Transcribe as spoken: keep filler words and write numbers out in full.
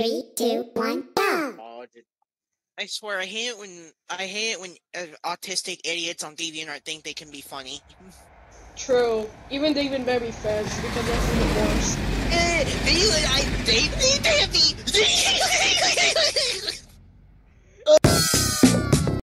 three, two, one, go! Oh, I swear, I hate it when I hate it when uh, autistic idiots on DeviantArt think they can be funny. True. Even David Baby Feds, because that's the worst. Eh, they, I, they, they, they